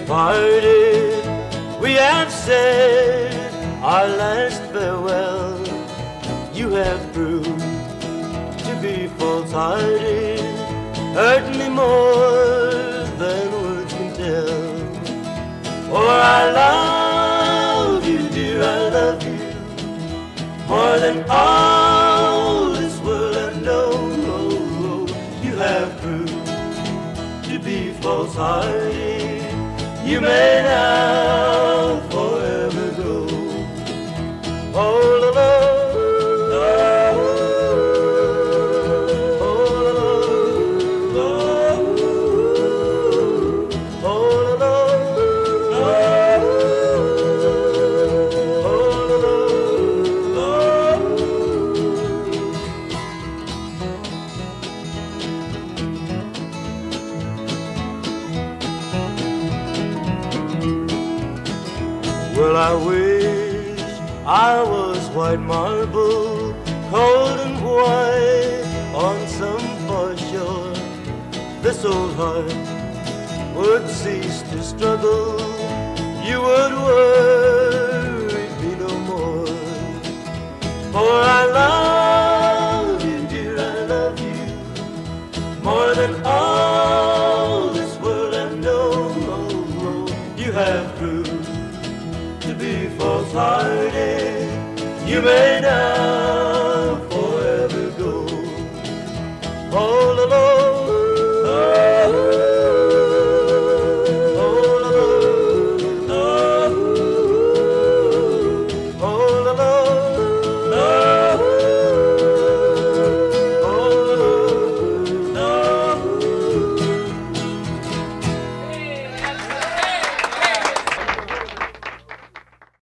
parted, we have said our last farewell. You have proved to be false-hearted, hurt me more than words can tell. For I love you, dear, I love you more than all this world I know. You have proved to be false-hearted. You may now forever go. Oh, la, la. Well, I wish I was white marble, cold and white on some far shore. This old heart would cease to struggle. You would worry me no more. For I love you, dear, I love you more than all this world I know. You have proved to be false-hearted. You may now